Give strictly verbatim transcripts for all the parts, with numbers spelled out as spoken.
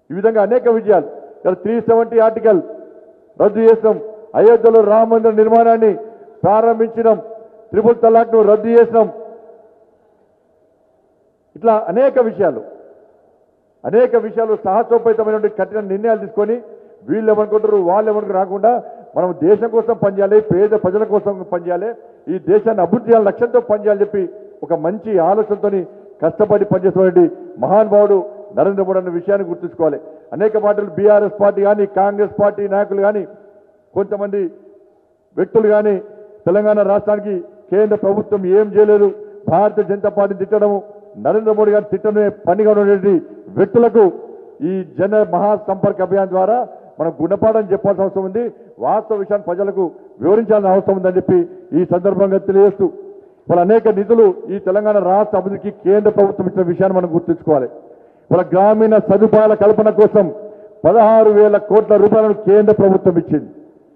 ఈ విధంగా అనేక విజయాలు. ఇక్కడ త్రీ సెవెంటీ ఆర్టికల్ రద్దు చేసినాం, అయోధ్యలో రామ మందిర నిర్మాణాన్ని ప్రారంభించినాం, త్రిపుల్ తలాక్ను రద్దు చేసినాం. ఇట్లా అనేక విషయాలు అనేక విషయాలు సాహసోపేతమైనటువంటి కఠిన నిర్ణయాలు తీసుకొని వీళ్ళు ఏమనుకుంటారు వాళ్ళు ఏమనుకుంటారు రాకుండా మనం దేశం కోసం పనిచేయాలి, పేద ప్రజల కోసం పనిచేయాలి, ఈ దేశాన్ని అభివృద్ధి చేయాలని లక్ష్యంతో పనిచేయాలని చెప్పి ఒక మంచి ఆలోచనతో కష్టపడి పనిచేస్తున్నటువంటి మహానుభావుడు నరేంద్ర మోడీ అన్న విషయాన్ని గుర్తుంచుకోవాలి. అనేక మాటలు బీఆర్ఎస్ పార్టీ కానీ కాంగ్రెస్ పార్టీ నాయకులు కానీ కొంతమంది వ్యక్తులు కానీ తెలంగాణ రాష్ట్రానికి కేంద్ర ప్రభుత్వం ఏం చేయలేదు, భారతీయ జనతా పార్టీ తిట్టడము, నరేంద్ర మోడీ గారు తిట్టడమే పనిగా ఉన్నటువంటి వ్యక్తులకు ఈ జన మహాసంపర్క అభియాన్ ద్వారా మనం గుణపాఠం చెప్పాల్సిన అవసరం ఉంది, వాస్తవ విషయాన్ని ప్రజలకు వివరించాల్సిన అవసరం ఉందని చెప్పి ఈ సందర్భంగా తెలియజేస్తూ వాళ్ళ అనేక నిధులు ఈ తెలంగాణ రాష్ట్ర అభివృద్ధికి కేంద్ర ప్రభుత్వం ఇచ్చిన విషయాన్ని మనం గుర్తుంచుకోవాలి. వాళ్ళ గ్రామీణ సదుపాయాల కల్పన కోసం పదహారు వేల కోట్ల రూపాయలను కేంద్ర ప్రభుత్వం ఇచ్చింది.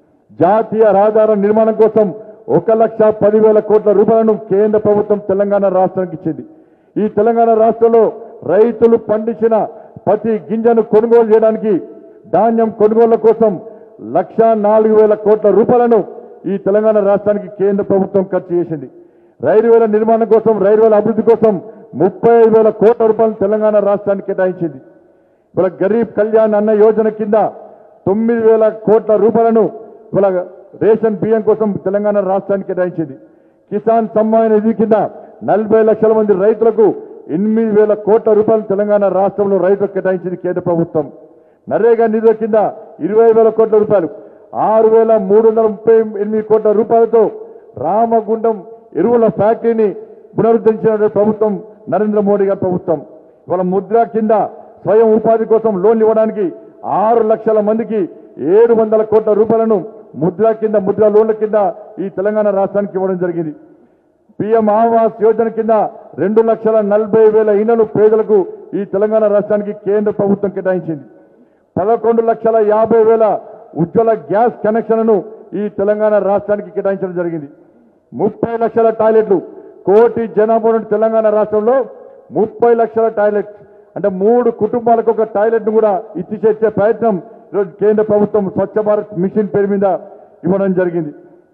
జాతీయ రహదారుల నిర్మాణం కోసం ఒక లక్ష పదివేల కోట్ల రూపాయలను కేంద్ర ప్రభుత్వం తెలంగాణ రాష్ట్రానికి ఇచ్చింది. ఈ తెలంగాణ రాష్ట్రంలో రైతులు పండించిన ప్రతి గింజను కొనుగోలు చేయడానికి ధాన్యం కొనుగోళ్ల కోసం లక్ష నాలుగు వేల కోట్ల రూపాయలను ఈ తెలంగాణ రాష్ట్రానికి కేంద్ర ప్రభుత్వం ఖర్చు చేసింది. రైల్వేల నిర్మాణం కోసం రైల్వేల అభివృద్ధి కోసం ముప్పై ఐదు వేల కోట్ల రూపాయలు తెలంగాణ రాష్ట్రానికి కేటాయించింది. ఇవాళ గరీబ్ కళ్యాణ్ అన్న యోజన కింద తొమ్మిది వేల కోట్ల రూపాయలను ఇవాళ రేషన్ బియ్యం కోసం తెలంగాణ రాష్ట్రానికి కేటాయించింది. కిసాన్ సమ్మాన్ నిధి కింద నలభై లక్షల మంది రైతులకు ఎనిమిది వేల కోట్ల రూపాయలు తెలంగాణ రాష్ట్రంలో రైతులకు కేటాయించింది కేంద్ర ప్రభుత్వం. నరేగా నిధుల కింద ఇరవై వేల కోట్ల రూపాయలు, ఆరు వేల మూడు వందల ముప్పై ఎనిమిది కోట్ల రూపాయలతో రామగుండం ఎరువుల ఫ్యాక్టరీని పునరుద్ధరించిన ప్రభుత్వం నరేంద్ర మోడీ గారి ప్రభుత్వం. ఇవాళ ముద్ర కింద స్వయం ఉపాధి కోసం లోన్లు ఇవ్వడానికి ఆరు లక్షల మందికి ఏడు వందల కోట్ల రూపాయలను ముద్ర కింద ముద్ర లోన్ల కింద ఈ తెలంగాణ రాష్ట్రానికి ఇవ్వడం జరిగింది. పీఎం ఆవాస్ యోజన కింద రెండు లక్షల నలభై వేల ఇళ్లను పేదలకు ఈ తెలంగాణ రాష్ట్రానికి కేంద్ర ప్రభుత్వం కేటాయించింది. పదకొండు లక్షల యాభై వేల ఉజ్వల గ్యాస్ కనెక్షన్లను ఈ తెలంగాణ రాష్ట్రానికి కేటాయించడం జరిగింది. ముప్పై లక్షల టాయిలెట్లు, కోటి జనాభా ఉన్న తెలంగాణ రాష్ట్రంలో ముప్పై లక్షల టాయిలెట్ అంటే మూడు కుటుంబాలకు ఒక టాయిలెట్ను కూడా ఇచ్చి చేసే ప్రయత్నం ఈరోజు కేంద్ర ప్రభుత్వం స్వచ్ఛ భారత్ మిషన్ పేరు మీద ఇవ్వడం జరిగింది.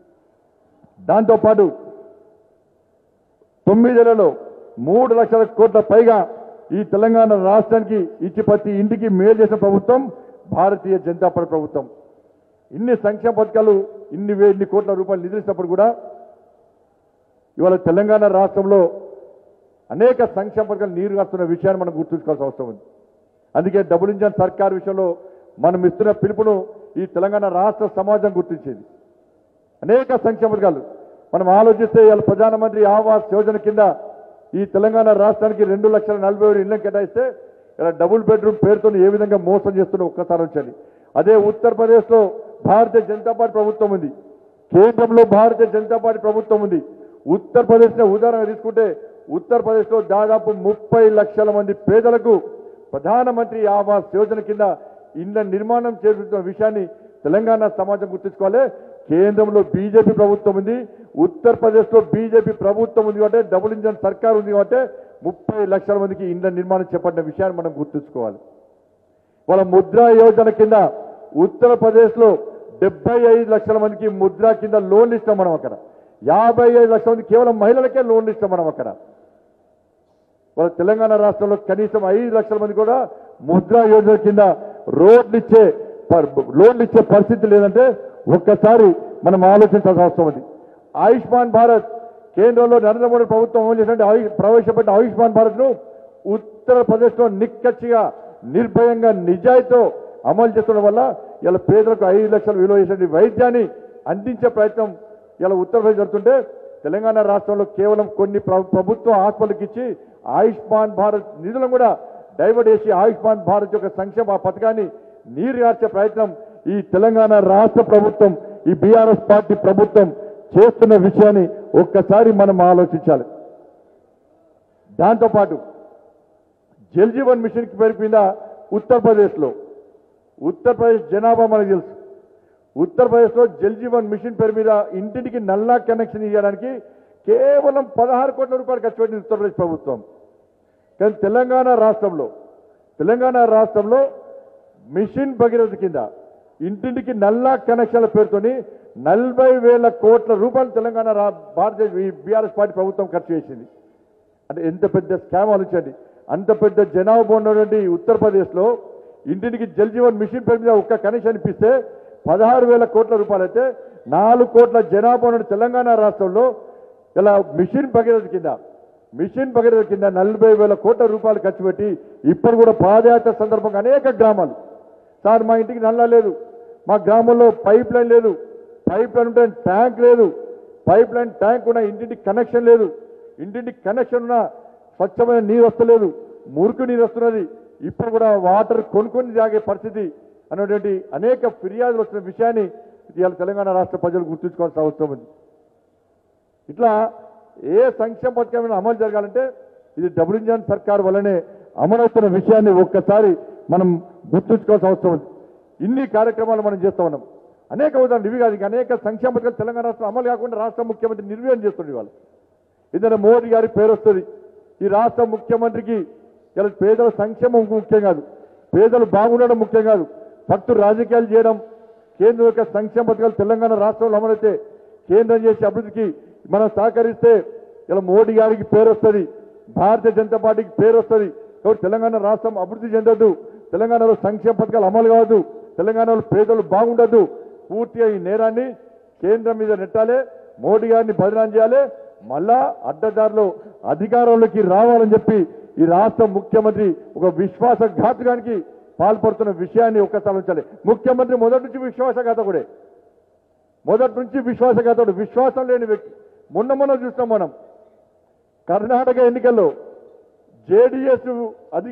దాంతోపాటు తొమ్మిదేళ్లలో మూడు లక్షల కోట్ల పైగా ఈ తెలంగాణ రాష్ట్రానికి ఇచ్చి ప్రతి ఇంటికి మేలు చేసిన ప్రభుత్వం భారతీయ జనతా పార్టీ ప్రభుత్వం. ఇన్ని సంక్షేమ పథకాలు ఇన్ని వే ఇన్ని కోట్ల రూపాయలు నిధులిచ్చినప్పుడు కూడా ఇవాళ తెలంగాణ రాష్ట్రంలో అనేక సంక్షేమ పథకాలు నీరు కాస్తున్న విషయాన్ని మనం గుర్తుంచుకోవాల్సిన అవసరం ఉంది. అందుకే డబుల్ ఇంజన్ సర్కార్ విషయంలో మనం ఇస్తున్న పిలుపును ఈ తెలంగాణ రాష్ట్ర సమాజం గుర్తించేది. అనేక సంక్షేమ పథకాలు మనం ఆలోచిస్తే ఇవాళ ప్రధానమంత్రి ఆవాస్ యోజన కింద ఈ తెలంగాణ రాష్ట్రానికి రెండు లక్షల నలభై ఏడు ఇళ్లను కేటాయిస్తే ఇలా డబుల్ బెడ్రూమ్ పేరుతో ఏ విధంగా మోసం చేస్తున్నా ఒక్కసారి వచ్చాలి. అదే ఉత్తరప్రదేశ్లో భారతీయ జనతా పార్టీ ప్రభుత్వం ఉంది, కేంద్రంలో భారతీయ జనతా పార్టీ ప్రభుత్వం ఉంది. ఉత్తరప్రదేశ్లో ఉదాహరణ తీసుకుంటే ఉత్తరప్రదేశ్లో దాదాపు ముప్పై లక్షల మంది పేదలకు ప్రధానమంత్రి ఆవాస్ యోజన కింద ఇళ్ల నిర్మాణం చేస్తున్న విషయాన్ని తెలంగాణ సమాజం గుర్తుంచుకోవాలి. కేంద్రంలో బీజేపీ ప్రభుత్వం ఉంది, ఉత్తరప్రదేశ్లో బీజేపీ ప్రభుత్వం ఉంది కాబట్టి డబుల్ ఇంజన్ సర్కార్ ఉంది కాబట్టి ముప్పై లక్షల మందికి ఇళ్ల నిర్మాణం చేపట్టిన విషయాన్ని మనం గుర్తుంచుకోవాలి. వాళ్ళ ముద్రా యోజన కింద ఉత్తరప్రదేశ్లో డెబ్బై ఐదు లక్షల మందికి ముద్రా కింద లోన్లు ఇస్తాం మనం. అక్కడ యాభై ఐదు లక్షల మంది కేవలం మహిళలకే లోన్లు ఇస్తాం మనం. అక్కడ వాళ్ళ తెలంగాణ రాష్ట్రంలో కనీసం ఐదు లక్షల మంది కూడా ముద్రా యోజన కింద రోడ్లు ఇచ్చే లోన్లు ఇచ్చే పరిస్థితి లేదంటే ఒక్కసారి మనం ఆలోచించాల్సిన అవసరం ఉంది. ఆయుష్మాన్ భారత్ కేంద్రంలో నరేంద్ర మోడీ ప్రభుత్వం అమలు చేసినట్టు ప్రవేశపెట్టిన ఆయుష్మాన్ భారత్ను ఉత్తరప్రదేశ్లో నిక్కచ్చిగా నిర్భయంగా నిజాయితీతో అమలు చేస్తున్న వల్ల ఇలా పేదలకు ఐదు లక్షలు విలువ చేసే వైద్యాన్ని అందించే ప్రయత్నం ఇలా ఉత్తరప్రదేశ్ జరుగుతుంటే తెలంగాణ రాష్ట్రంలో కేవలం కొన్ని ప్రభుత్వ హాస్పిటల్కి ఇచ్చి ఆయుష్మాన్ భారత్ నిధులను కూడా డైవర్ట్ చేసి ఆయుష్మాన్ భారత్ యొక్క సంక్షేమ పథకాన్ని నీరుగార్చే ప్రయత్నం ఈ తెలంగాణ రాష్ట్ర ప్రభుత్వం ఈ బీఆర్ఎస్ పార్టీ ప్రభుత్వం చేస్తున్న విషయాన్ని ఒక్కసారి మనం ఆలోచించాలి. దాంతోపాటు జల్ జీవన్ మిషన్ కి పేరు మీద ఉత్తరప్రదేశ్లో ఉత్తరప్రదేశ్ జనాభా మనకు తెలుసు. ఉత్తరప్రదేశ్లో జల్ జీవన్ మిషన్ పేరు మీద ఇంటింటికి నల్లా కనెక్షన్ ఇవ్వడానికి కేవలం పదహారు కోట్ల రూపాయలు ఖర్చు పెట్టింది ఉత్తరప్రదేశ్ ప్రభుత్వం. కానీ తెలంగాణ రాష్ట్రంలో తెలంగాణ రాష్ట్రంలో మిషన్ భగీరథ కింద ఇంటింటికి నల్లా కనెక్షన్ల పేరుతోని నలభై వేల కోట్ల రూపాయలు తెలంగాణ రా- భారతీయ బీఆర్ఎస్ పార్టీ ప్రభుత్వం ఖర్చు చేసింది. అంటే ఎంత పెద్ద స్కామ్ ఆలోచించండి. అంత పెద్ద జనాభా ఉన్నటువంటి ఉత్తరప్రదేశ్లో ఇంటింటికి జల్ జీవన్ మిషన్ పేరు మీద ఒక్క కనెక్షన్ ఇప్పిస్తే పదహారు వేల కోట్ల రూపాయలు అయితే నాలుగు కోట్ల జనాభా ఉన్న తెలంగాణ రాష్ట్రంలో ఇలా మిషన్ భగీరథ కింద మిషన్ భగీరథ కింద నలభై వేల కోట్ల రూపాయలు ఖర్చు పెట్టి ఇప్పుడు కూడా పాదయాత్ర సందర్భంగా అనేక గ్రామాలు, సార్ మా ఇంటికి నల్లా లేదు, మా గ్రామంలో పైప్ లైన్ లేదు, పైప్ లైన్ ఉంటే ట్యాంక్ లేదు, పైప్ లైన్ ట్యాంక్ ఉన్న ఇంటింటికి కనెక్షన్ లేదు, ఇంటింటికి కనెక్షన్ ఉన్న స్వచ్ఛమైన నీరు వస్తలేదు, మురికి నీరు వస్తున్నది, ఇప్పుడు కూడా వాటర్ కొనుక్కొని తాగే పరిస్థితి అనేటువంటి అనేక ఫిర్యాదులు వస్తున్న విషయాన్ని ఇవాళ తెలంగాణ రాష్ట్ర ప్రజలు గుర్తుంచుకోవాల్సిన అవసరం ఉంది. ఇట్లా ఏ సంక్షేమ పథకం అమలు జరగాలంటే ఇది డబుల్ ఇంజన్ సర్కార్ వల్లనే అమలవుతున్న విషయాన్ని ఒక్కసారి మనం గుర్తుంచుకోవాల్సిన అవసరం ఉంది. ఇన్ని కార్యక్రమాలు మనం చేస్తూ ఉన్నాం. అనేక ఉదాహరణలు ఇవి కాదు, ఇంకా అనేక సంక్షేమ పథకాలు తెలంగాణ రాష్ట్రం అమలు కాకుండా రాష్ట్ర ముఖ్యమంత్రి నిర్వహణ చేస్తుంది. వాళ్ళు ఇద్దరు మోడీ గారి పేరు వస్తుంది. ఈ రాష్ట్ర ముఖ్యమంత్రికి ఇలా పేదల సంక్షేమం ముఖ్యం కాదు, పేదలు బాగుండడం ముఖ్యం కాదు, భక్తులు రాజకీయాలు చేయడం. కేంద్రం యొక్క సంక్షేమ పథకాలు తెలంగాణ రాష్ట్రంలో అమలైతే కేంద్రం చేసే అభివృద్ధికి మనం సహకరిస్తే ఇలా మోడీ గారికి పేరు వస్తుంది, భారతీయ జనతా పార్టీకి పేరు వస్తుంది. కాబట్టి తెలంగాణ రాష్ట్రం అభివృద్ధి చెందొద్దు, తెలంగాణలో సంక్షేమ పథకాలు అమలు కావద్దు, తెలంగాణలో పేదలు బాగుండద్దు. పూర్తిగా ఈ నేరాన్ని కేంద్రం మీద నెట్టాలి, మోడీ గారిని బదనాం చేయాలి, మళ్ళా అడ్డదారిలో అధికారంలోకి రావాలని చెప్పి ఈ రాష్ట్ర ముఖ్యమంత్రి ఒక విశ్వాసఘాతకానికి పాల్పడుతున్న విషయాన్ని ఒక్కసారి ఉంచాలి. ముఖ్యమంత్రి మొదటి నుంచి విశ్వాసఘాతకుడే, మొదటి నుంచి విశ్వాసఘాతకుడు, విశ్వాసం లేని వ్యక్తి. మొన్న మొన్న చూస్తాం మనం కర్ణాటక ఎన్నికల్లో జేడీఎస్ అది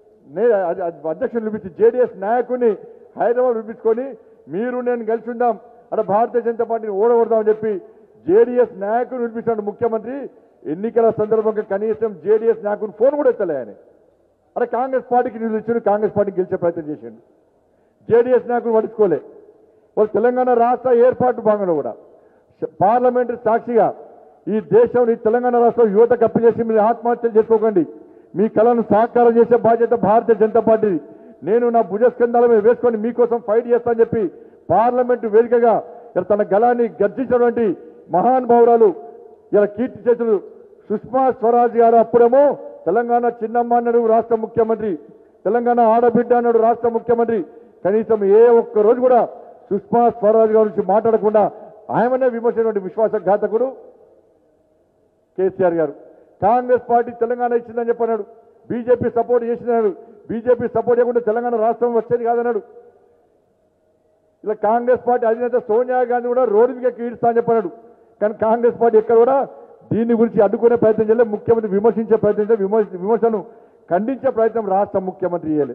అధ్యక్షుడు పిలిపించి జేడీఎస్ నాయకుడిని హైదరాబాద్ పిలిపించుకొని మీరు నేను కలిసి ఉందాం అక్కడ భారతీయ జనతా పార్టీని ఓడగొడదామని చెప్పి జేడీఎస్ నాయకుని పిలిపించాడు ముఖ్యమంత్రి. ఎన్నికల సందర్భంగా కనీసం జేడీఎస్ నాయకుని ఫోన్ కూడా ఎత్తలే ఆయన. అక్కడ కాంగ్రెస్ పార్టీకి నిధులు ఇచ్చాడు, కాంగ్రెస్ పార్టీకి గెలిచే ప్రయత్నం చేశాడు. జేడీఎస్ నాయకుని పట్టించుకోలే. వాళ్ళు తెలంగాణ రాష్ట్ర ఏర్పాటు భాగంలో కూడా పార్లమెంటరీ సాక్షిగా ఈ దేశం ఈ తెలంగాణ రాష్ట్రం యువత కప్పి చేసి మీరు ఆత్మహత్యలు చేసుకోకండి, మీ కళను సాకారం చేసే బాధ్యత భారతీయ జనతా పార్టీది, నేను నా భుజస్కంధాల మీద వేసుకొని మీకోసం ఫైట్ చేస్తానని చెప్పి పార్లమెంటు వేదికగా ఇలా తన గళాన్ని గర్జించినటువంటి మహానుభావురాలు ఇలా కీర్తి చేతులు సుష్మా స్వరాజ్ గారు. అప్పుడేమో తెలంగాణ చిన్నమ్మ అన్నాడు రాష్ట్ర ముఖ్యమంత్రి, తెలంగాణ ఆడబిడ్డ అన్నాడు రాష్ట్ర ముఖ్యమంత్రి. కనీసం ఏ ఒక్క రోజు కూడా సుష్మా స్వరాజ్ గారి నుంచి మాట్లాడకుండా ఆయమనే విమర్శించినటువంటి విశ్వాసఘాతకుడు కేసీఆర్ గారు. కాంగ్రెస్ పార్టీ తెలంగాణ ఇచ్చిందని చెప్పన్నాడు, బీజేపీ సపోర్ట్ చేసినాడు, బీజేపీ సపోర్ట్ చేయకుండా తెలంగాణ రాష్ట్రం వచ్చేది కాదన్నాడు. ఇలా కాంగ్రెస్ పార్టీ అధినేత సోనియా గాంధీ కూడా రోడ్డు మీద కీడుస్తా అని చెప్పన్నాడు. కానీ కాంగ్రెస్ పార్టీ ఎక్కడ కూడా దీని గురించి అడ్డుకునే ప్రయత్నం చేయలేదు, ముఖ్యమంత్రి విమర్శించే ప్రయత్నం చేయలేదు, విమర్శ విమర్శను ఖండించే ప్రయత్నం రాష్ట్ర ముఖ్యమంత్రి చేయలేదు.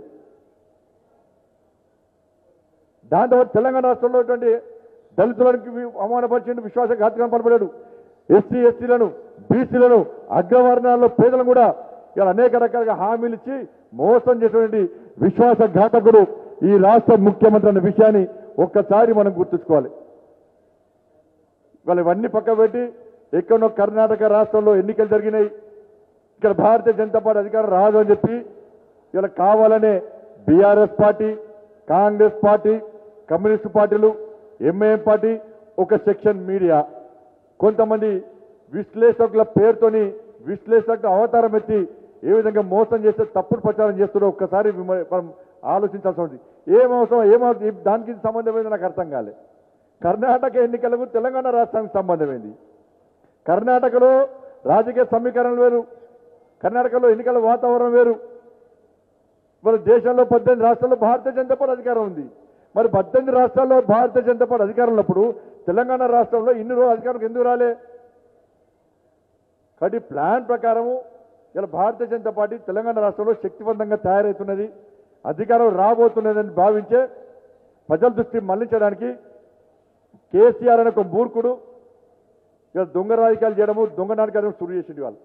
దాంతో తెలంగాణ రాష్ట్రంలో దళితులకి అవమానపరిచిన విశ్వాసఘాతకం పడబడాడు. ఎస్సీ ఎస్టీలను బీసీలను అగ్రవర్ణాల్లో పేదలను కూడా ఇలా అనేక రకాలుగా హామీలు ఇచ్చి మోసం చేసినటువంటి విశ్వాసఘాతకుడు ఈ రాష్ట్ర ముఖ్యమంత్రి అన్న విషయాన్ని ఒక్కసారి మనం గుర్తుంచుకోవాలి. వాళ్ళు ఇవన్నీ పక్క పెట్టి ఎక్కడో కర్ణాటక రాష్ట్రంలో ఎన్నికలు జరిగినాయి, ఇక్కడ భారతీయ జనతా పార్టీ అధికారం రాదు అని చెప్పి ఇలా కావాలనే BRS party, Congress party, communist పార్టీలు, ఎంఐఎం పార్టీ, ఒక సెక్షన్ మీడియా, కొంతమంది విశ్లేషకుల పేరుతోని విశ్లేషకుల అవతారం ఎత్తి ఏ విధంగా మోసం చేస్తే తప్పుడు ప్రచారం చేస్తున్నారో ఒక్కసారి మనం ఆలోచించాల్సి ఉంది. ఏం అవసరం, ఏమవుతుంది, దానికి సంబంధం ఏంది నాకు అర్థం కాలే. కర్ణాటక ఎన్నికలకు తెలంగాణ రాష్ట్రానికి సంబంధమైంది. కర్ణాటకలో రాజకీయ సమీకరణలు వేరు, కర్ణాటకలో ఎన్నికల వాతావరణం వేరు. మరి దేశంలో పద్దెనిమిది రాష్ట్రాల్లో భారతీయ జనతా పార్టీ అధికారం ఉంది. మరి పద్దెనిమిది రాష్ట్రాల్లో భారతీయ జనతా పార్టీ అధికారం ఉన్నప్పుడు తెలంగాణ రాష్ట్రంలో ఇన్ని రోజులు అధికారం ఎందుకు రాలే? కాబట్టి ప్లాన్ ప్రకారము ఇలా భారతీయ జనతా పార్టీ తెలంగాణ రాష్ట్రంలో శక్తివంతంగా తయారవుతున్నది, అధికారం రాబోతున్నదని భావించే ప్రజల దృష్టి మళ్లించడానికి కేసీఆర్ అనే ఒక మూర్ఖుడు ఇలా దొంగ రాజకీయాలు చేయడము, దొంగ నాటకాలు శురు చేసింది. వాళ్ళు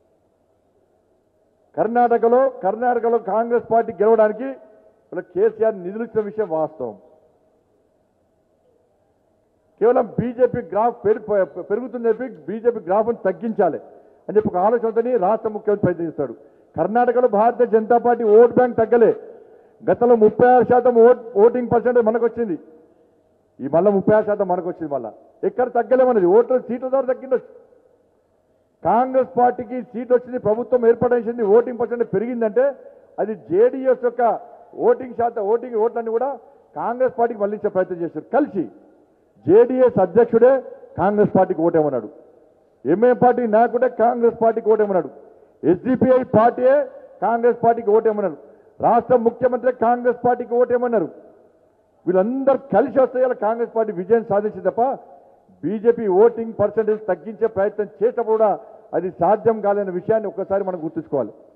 కర్ణాటకలో కర్ణాటకలో కాంగ్రెస్ పార్టీ గెలవడానికి ఇలా కేసీఆర్ నిధులు ఇచ్చిన విషయం వాస్తవం. కేవలం బీజేపీ గ్రాఫ్ పెరుగుతుందని చెప్పి బీజేపీ గ్రాఫ్ను తగ్గించాలి అని చెప్పి ఒక ఆలోచనతోని రాష్ట్ర ముఖ్యమంత్రి ప్రయత్నిస్తాడు. కర్ణాటకలో Bharatiya Janata party vote bank తగ్గలే, గతంలో ముప్పై ఆరు శాతం ఓట్ ఓటింగ్ పర్సెంటేజ్ మనకు వచ్చింది. ఈ మళ్ళీ ముప్పై ఆరు శాతం మనకు వచ్చింది. మళ్ళీ ఎక్కడ తగ్గలేమన్నది ఓట్ల సీట్ల ద్వారా తగ్గిండొచ్చు. కాంగ్రెస్ పార్టీకి సీట్ వచ్చింది, ప్రభుత్వం ఏర్పడేసింది, ఓటింగ్ పర్సెంటేజ్ పెరిగిందంటే అది జేడీఎస్ యొక్క ఓటింగ్ శాతం ఓటింగ్ ఓట్లన్నీ కూడా కాంగ్రెస్ పార్టీకి మళ్ళించే ప్రయత్నం చేశారు. కలిసి జేడీఎస్ అధ్యక్షుడే కాంగ్రెస్ పార్టీకి ఓటేమన్నాడు, ఎంఏ పార్టీ నాయకుడే కాంగ్రెస్ పార్టీకి ఓటేమన్నాడు, ఎస్డిపిఐ పార్టీయే కాంగ్రెస్ పార్టీకి ఓటేమన్నారు, రాష్ట్ర ముఖ్యమంత్రి కాంగ్రెస్ పార్టీకి ఓటేమన్నారు. వీళ్ళందరూ కలిసి వస్తే ఇలా కాంగ్రెస్ పార్టీ విజయం సాధించింది తప్ప బీజేపీ ఓటింగ్ పర్సెంటేజ్ తగ్గించే ప్రయత్నం చేసినప్పుడు కూడా అది సాధ్యం కాలేని విషయాన్ని ఒక్కసారి మనం గుర్తుంచుకోవాలి.